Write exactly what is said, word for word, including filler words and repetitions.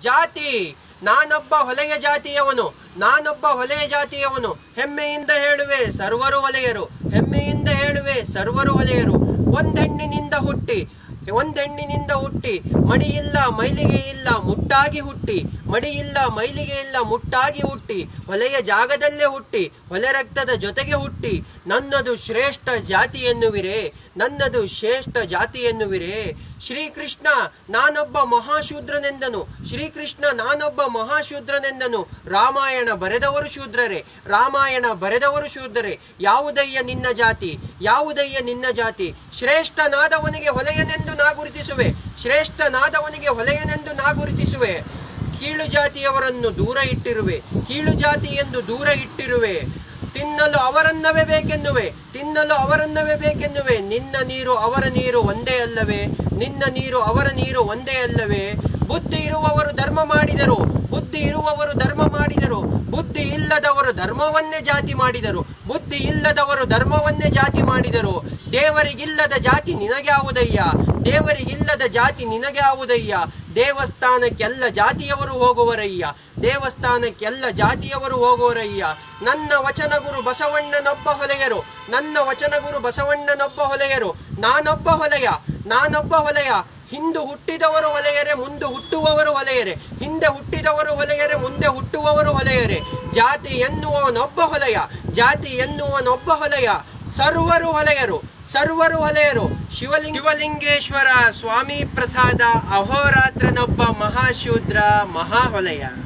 ಜಾತಿ ನಾನೊಬ್ಬ ಹೊಲೆಯ ಜಾತಿಯವನು, ನಾನೊಬ್ಬ ಹೊಲೆಯ ಜಾತಿಯವನು. ಹೆಮ್ಮೆಯಿಂದ ಹೇಳುವೆ ಸರ್ವರು ಹೊಲೆಯರು, ಹೆಮ್ಮೆಯಿಂದ ಹೇಳುವೆ ಸರ್ವರು ಹೊಲೆಯರು. ಒಂದೆಣ್ಣಿನಿಂದ ಹುಟ್ಟಿ ಒಂದೆಣ್ಣಿನಿಂದ ಹುಟ್ಟಿ ಮಡಿಯಿಲ್ಲ ಮೈಲಿಗೆ ಇಲ್ಲ ಮುಟ್ಟಾಗಿ ಹುಟ್ಟಿ, ಮಡಿಯಿಲ್ಲ ಮೈಲಿಗೆ ಇಲ್ಲ ಮುಟ್ಟಾಗಿ ಹುಟ್ಟಿ, ಹೊಲೆಯ ಜಾಗದಲ್ಲೇ ಹುಟ್ಟಿ, ಹೊಲೆ ರಕ್ತದ ಜೊತೆಗೆ ಹುಟ್ಟಿ. ನನ್ನದು ಶ್ರೇಷ್ಠ ಜಾತಿ ಎನ್ನುವಿರೇ, ನನ್ನದು ಶ್ರೇಷ್ಠ ಜಾತಿ ಎನ್ನುವಿರೇ. ಶ್ರೀಕೃಷ್ಣ ನಾನೊಬ್ಬ ಮಹಾಶೂದ್ರನೆಂದನು, ಶ್ರೀಕೃಷ್ಣ ನಾನೊಬ್ಬ ಮಹಾಶೂದ್ರನೆಂದನು. ರಾಮಾಯಣ ಬರೆದವರು ಶೂದ್ರರೇ, ರಾಮಾಯಣ ಬರೆದವರು ಶೂದ್ರರೇ. ಯಾವುದಯ್ಯ ನಿನ್ನ ಜಾತಿ, ಯಾವುದಯ್ಯ ನಿನ್ನ ಜಾತಿ? ಶ್ರೇಷ್ಠನಾದವನಿಗೆ ಹೊಲೆಯನೆಂದು ನಾ ಗುರುತಿಸುವೆ, ಶ್ರೇಷ್ಠನಾದವನಿಗೆ ಹೊಲೆಯನೆಂದು ನಾ ಗುರುತಿಸುವೆ. ಕೀಳು ಜಾತಿಯವರನ್ನು ದೂರ ಇಟ್ಟಿರುವೆ, ಕೀಳು ಜಾತಿ ಎಂದು ದೂರ ಇಟ್ಟಿರುವೆ. ತಿನ್ನಲು ಅವರನ್ನವೇ ಬೇಕೆನ್ನುವೆ, ತಿನ್ನಲು ಅವರನ್ನವೇ ಬೇಕೆನ್ನುವೆ. ನಿನ್ನ ನೀರು ಅವರ ನೀರು ಒಂದೇ ಅಲ್ಲವೇ, ನಿನ್ನ ನೀರು ಅವರ ನೀರು ಒಂದೇ ಅಲ್ಲವೇ? ಬುದ್ಧಿ ಇರುವವರು ಧರ್ಮ ಮಾಡಿದರು, ಬುದ್ಧಿ ಇರುವವರು ಧರ್ಮ ಮಾಡಿದರು. ಬುದ್ಧಿ ಇಲ್ಲದವರು ಧರ್ಮವನ್ನೇ ಜಾತಿ ಮಾಡಿದರು, ಬುದ್ಧಿ ಇಲ್ಲದವರು ಧರ್ಮವನ್ನೇ ಜಾತಿ ಮಾಡಿದರು. ದೇವರಿಗಿಲ್ಲದ ಜಾತಿ ನಿನಗ್ಯಾವುದಯ್ಯ, ದೇವರಿಗಿಲ್ಲದ ಜಾತಿ ನಿನಗ್ಯಾವುದಯ್ಯ? ದೇವಸ್ಥಾನಕ್ಕೆಲ್ಲ ಜಾತಿಯವರು ಹೋಗುವರಯ್ಯ, ದೇವಸ್ಥಾನಕ್ಕೆಲ್ಲ ಜಾತಿಯವರು ಹೋಗುವರಯ್ಯ. ನನ್ನ ವಚನ ಗುರು ಬಸವಣ್ಣನೊಬ್ಬ ಹೊಲೆಯರು, ನನ್ನ ವಚನ ಗುರು ಬಸವಣ್ಣನೊಬ್ಬ ಹೊಲೆಯರು. ನಾನೊಬ್ಬ ಹೊಲೆಯ, ನಾನೊಬ್ಬ ಹೊಲೆಯ. ಹಿಂದು ಹುಟ್ಟಿದವರು ಹೊಲೆಯರೆ, ಮುಂದೆ ಹುಟ್ಟುವವರು ಹೊಲೆಯರೆ, ಹಿಂದೆ ಹುಟ್ಟಿದವರು ಹೊಲೆಯರೆ, ಮುಂದೆ ಹುಟ್ಟುವವರು ಹೊಲೆಯರೆ. ಜಾತಿ ಎನ್ನುವವನೊಬ್ಬ ಹೊಲೆಯ, ಜಾತಿ ಎನ್ನುವನೊಬ್ಬ ಹೊಲೆಯ. ಸರ್ವರು ಹೊಲೆಯರು, ಸರ್ವರು ಹೊಲೆಯರು. ಶಿವಲಿಂಗ ಶಿವಲಿಂಗೇಶ್ವರ ಸ್ವಾಮಿ ಪ್ರಸಾದ ಅಹೋರಾತ್ರನೊಬ್ಬ ಮಹಾಶೂದ್ರ ಮಹಾಹೊಲೆಯ.